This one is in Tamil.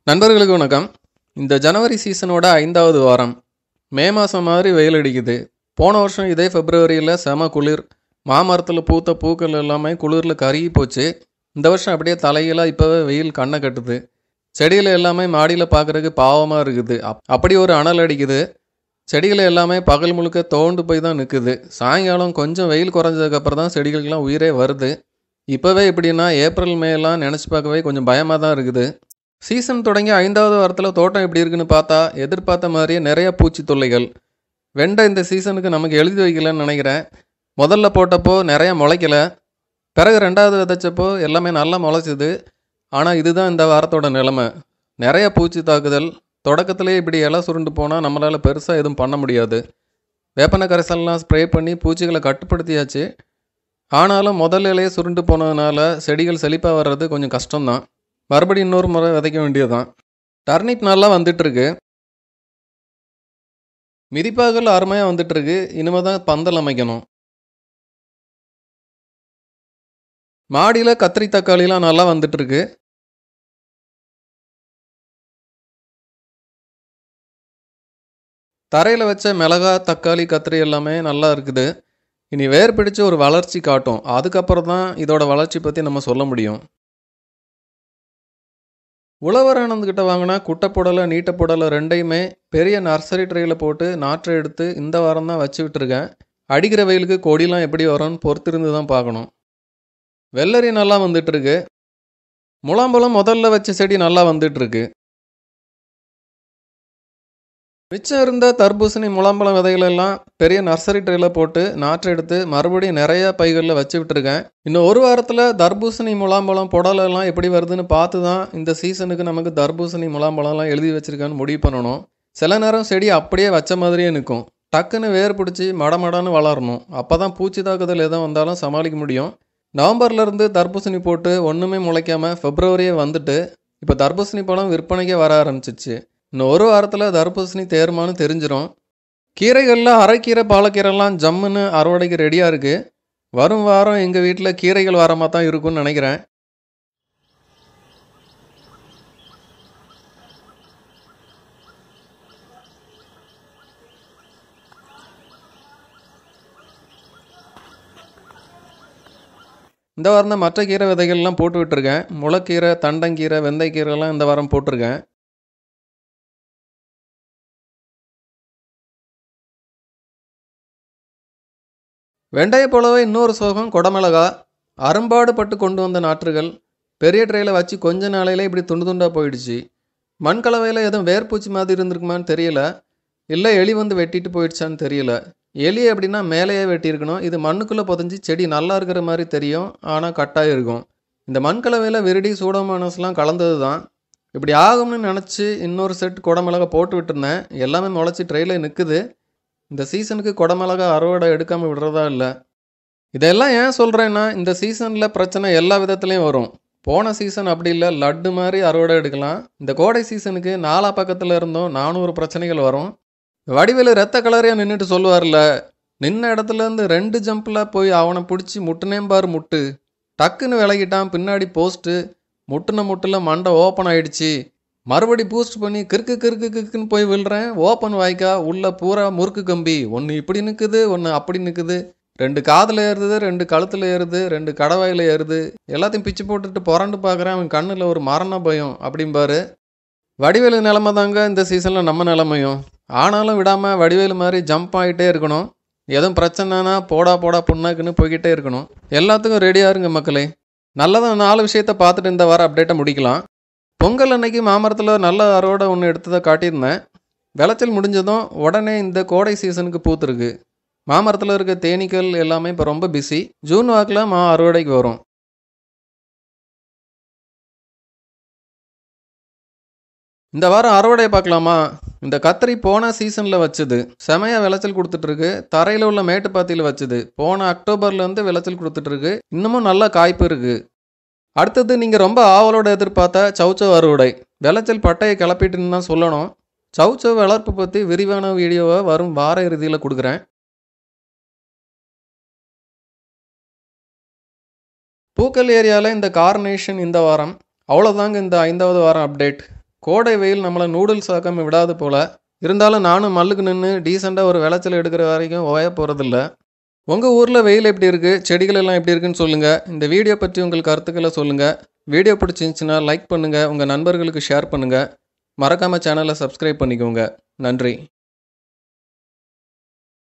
நண்பர்களுக்கு வணக்கம். இந்த ஜனவரி சீசனோட 5வது வாரம். மே மாதம் மாதிரி வெயில் அடிக்குது. போன வருஷம் இதே பிப்ரவரியில் செம குளிர். மாமரத்தில் பூத்த பூக்கள் எல்லாமே குளிரில் கருகி போச்சு. இந்த வருஷம் அப்படியே தலைகளாக இப்போவே வெயில் கண்ணை கட்டுது. செடிகளை எல்லாமே மாடியில் பார்க்குறதுக்கு பாவமாக இருக்குது. அப்படி ஒரு அனல் அடிக்குது. செடிகளை எல்லாமே பகல் முழுக்க தோண்டு போய் தான் நிற்குது. சாயங்காலம் கொஞ்சம் வெயில் குறைஞ்சதுக்கப்புறம் தான் செடிகளுக்கெல்லாம் உயிரே வருது. இப்போவே எப்படின்னா ஏப்ரல் மேலாம் நினச்சி பார்க்கவே கொஞ்சம் பயமாக தான் இருக்குது. சீசன் தொடங்கி 5வது வாரத்தில் தோட்டம் எப்படி இருக்குன்னு பார்த்தா எதிர்பார்த்த மாதிரியே நிறைய பூச்சி தொல்லைகள். வெண்டை இந்த சீசனுக்கு நமக்கு எழுதி வைக்கலன்னு நினைக்கிறேன். முதல்ல போட்டப்போ நிறைய முளைக்கல. பிறகு 2வது விதைச்சப்போ எல்லாமே நல்லா முளைச்சிது. ஆனால் இதுதான் இந்த வாரத்தோட நிலைமை. நிறைய பூச்சி தாக்குதல். தொடக்கத்திலே இப்படி இலை சுருண்டு போனால் நம்மளால் பெருசாக எதுவும் பண்ண முடியாது. வேப்பன கரைசல்லாம் ஸ்ப்ரே பண்ணி பூச்சிகளை கட்டுப்படுத்தியாச்சு. ஆனாலும் முதல் இலையே சுருண்டு போனதுனால செடிகள் செழிப்பாக வர்றது கொஞ்சம் கஷ்டம்தான். மறுபடியும் இன்னொரு முறை விதைக்க வேண்டியதுதான். டர்னிப் நல்லா வந்துட்டுருக்கு. மிதிப்பாகல் அருமையாக வந்துட்டுருக்கு. இனிமேல் தான் பந்தல் அமைக்கணும். மாடியில் கத்திரி தக்காளிலாம் நல்லா வந்துட்டுருக்கு. தரையில் வச்ச மிளகா தக்காளி கத்திரி எல்லாமே நல்லா இருக்குது. இனி வேர் பிடிச்சு ஒரு வளர்ச்சி காட்டும். அதுக்கப்புறம் தான் இதோட வளர்ச்சி பற்றி நம்ம சொல்ல முடியும். உழவர் ஆனந்துக்கிட்ட வாங்கினா குட்டை புடலை நீட்டை புடலை ரெண்டையுமே பெரிய நர்சரி ட்ரேயில் போட்டு நாற்றை எடுத்து இந்த வாரம் தான் வச்சு விட்டுருக்கேன். அடிக்கிற வெயிலுக்கு கொடிலாம் எப்படி வரும்னு பொறுத்திருந்து தான் பார்க்கணும். வெள்ளரி நல்லா வந்துட்டுருக்கு. முலாம்பழம் முதல்ல வச்ச செடி நல்லா வந்துட்டுருக்கு. மிச்சம் இருந்த தர்பூசணி முலாம்பழம் விதைகளெல்லாம் பெரிய நர்சரி ட்ரேயில் போட்டு நாற்றை எடுத்து மறுபடியும் நிறைய பைகளில் வச்சு விட்டுருக்கேன். இன்னும் ஒரு வாரத்தில் தர்பூசணி முலாம்பழம் புடலெல்லாம் எப்படி வருதுன்னு பார்த்து தான் இந்த சீசனுக்கு நமக்கு தர்பூசணி முலாம்பழம்லாம் எழுதி வச்சுருக்கான்னு முடிவு பண்ணணும். சில நேரம் செடி அப்படியே வச்ச மாதிரியே நிற்கும். டக்குன்னு வேர் பிடிச்சி மடமடன்னு வளரணும். அப்போ தான் பூச்சி தாக்குதல் எதுவும் வந்தாலும் சமாளிக்க முடியும். நவம்பர்லேருந்து தர்பூசணி போட்டு ஒன்றுமே முளைக்காமல் பிப்ரவரியே வந்துட்டு இப்போ தர்பூசணி பழம் விற்பனைக்கே வர ஆரம்பிச்சிச்சு. இன்னும் ஒரு வாரத்தில் தர்பூசணி தேருமானு தெரிஞ்சிடும். கீரைகளில் அரைக்கீரை பாலக்கீரைலாம் ஜம்முன்னு அறுவடைக்கு ரெடியாக இருக்குது. வரும் வாரம் எங்கள் வீட்டில் கீரைகள் வாரமாக தான் இருக்கும்னு நினைக்கிறேன். இந்த வாரம் தான் மற்ற கீரை விதைகள்லாம் போட்டு விட்டுருக்கேன். முளைக்கீரை தண்டங்கீரை வெந்தயக்கீரைலாம் இந்த வாரம் போட்டிருக்கேன். வெண்டையை போலவே இன்னொரு சோகம் கொடமிளகா. அரும்பாடு பட்டு கொண்டு வந்த நாற்றுகள் பெரிய ட்ரேயில் வச்சு கொஞ்ச நாளையில இப்படி துண்டு துண்டாக போயிடுச்சு. மண்கலவையில் எதுவும் வேர்பூச்சி மாதிரி இருந்திருக்குமான்னு தெரியல. இல்லை எலி வந்து வெட்டிட்டு போயிடுச்சான்னு தெரியல. எலி அப்படின்னா மேலேயே வெட்டியிருக்கணும். இது மண்ணுக்குள்ளே புதஞ்சி செடி நல்லா இருக்கிற மாதிரி தெரியும். ஆனால் கட்டாக இருக்கும். இந்த மண்கலவையில் விரிடி சூடோமோனாஸ்லாம் கலந்தது தான். இப்படி ஆகும்னு நினச்சி இன்னொரு செட் கொடமிளகா போட்டு விட்டுருந்தேன். எல்லாமே முளைச்சி ட்ரெயிலில் நிற்குது. இந்த சீசனுக்கு கொடமிளகா அறுவடை எடுக்காமல் விடுறதா இல்லை. இதெல்லாம் ஏன் சொல்கிறேன்னா இந்த சீசனில் பிரச்சனை எல்லா விதத்துலேயும் வரும். போன சீசன் அப்படி இல்லை, லட்டு மாதிரி அறுவடை எடுக்கலாம். இந்த கோடை சீசனுக்கு நாலா பக்கத்தில் இருந்தும் 400 பிரச்சனைகள் வரும். வடிவேலு ரத்த கலரையாக நின்றுட்டு சொல்லுவார்ல, நின்ன இடத்துலேருந்து 2 ஜம்பில் போய் அவனை பிடிச்சி முட்டுனேம்பார் முட்டு. டக்குன்னு விலகிட்டான். பின்னாடி போஸ்ட்டு. முட்டுன முட்டில் மண்டை ஓப்பன் ஆயிடுச்சு. மறுபடி பூஸ்ட் பண்ணி கிறுக்கு கிறுக்கு கிறுக்குன்னு போய் விழுறேன். ஓப்பன் வாய்க்கா உள்ள பூரா முறுக்கு கம்பி. ஒன்று இப்படி நிற்குது, ஒன்று அப்படி நிற்குது. 2 காதில் ஏறுது, 2 கழுத்தில் ஏறுது, 2 கடவாயில் ஏறுது. எல்லாத்தையும் பிச்சு போட்டுட்டு புரண்டு பார்க்குறேன். அவன் கண்ணில் ஒரு மரண பயம் அப்படிம்பாரு. வடிவேலு நிலமை தாங்க இந்த சீசனில் நம்ம நிலமையும். ஆனாலும் விடாமல் வடிவேலு மாதிரி ஜம்ப் ஆகிட்டே இருக்கணும். எதுவும் பிரச்சனைனா போடா போடா புண்ணாக்குன்னு போய்கிட்டே இருக்கணும். எல்லாத்துக்கும் ரெடியாக இருங்க மக்களே. நல்லதாக 4 விஷயத்தை பார்த்துட்டு இந்த வாரம் அப்டேட்டை முடிக்கலாம். பொங்கல் அன்னைக்கு மாமரத்தில் நல்ல அறுவடை ஒன்று எடுத்ததை காட்டியிருந்தேன். விளைச்சல் முடிஞ்சதும் உடனே இந்த கோடை சீசனுக்கு பூத்துருக்கு. மாமரத்தில் இருக்க தேனீக்கள் எல்லாமே இப்போ ரொம்ப பிஸி. ஜூன் வாக்கில் அறுவடைக்கு வரும். இந்த வாரம் அறுவடையை பார்க்கலாமா? இந்த கத்திரி போன சீசனில் வச்சுது செமையாக விளைச்சல் கொடுத்துட்ருக்கு. தரையில் உள்ள மேட்டுப்பாத்தியில் வச்சுது போன அக்டோபர்லேருந்து விளைச்சல் கொடுத்துட்ருக்கு. இன்னமும் நல்ல காய்ப்பு இருக்குது. அடுத்தது நீங்கள் ரொம்ப ஆவலோட எதிர்பார்த்த சவுச்சவ் அறுவடை. விளைச்சல் பட்டையை கிளப்பிட்டுன்னு தான் சொல்லணும். சவுச்சவ் வளர்ப்பு பற்றி விரிவான வீடியோவை வரும் வார இறுதியில் கொடுக்குறேன். பூக்கள் ஏரியாவில் இந்த கார்னேஷன் இந்த வாரம். அவ்வளோதாங்க இந்த 5வது வாரம் அப்டேட். கோடை வெயில் நம்மளை நூடுல்ஸ் ஆக்காமல் விடாது போல். இருந்தாலும் நானும் மல்லுக்கு நின்று டீசெண்டாக ஒரு விளைச்சல் எடுக்கிற வரைக்கும் ஓய போகிறதில்ல. உங்கள் ஊரில் வெயில் எப்படி இருக்குது, செடிகள் எல்லாம் எப்படி இருக்குன்னு சொல்லுங்கள். இந்த வீடியோ பற்றி உங்கள் கருத்துக்களை சொல்லுங்கள். வீடியோ பிடிச்சிருந்துச்சுன்னா லைக் பண்ணுங்கள், உங்கள் நண்பர்களுக்கு ஷேர் பண்ணுங்கள். மறக்காமல் சேனலை சப்ஸ்கிரைப் பண்ணிக்கோங்க. நன்றி.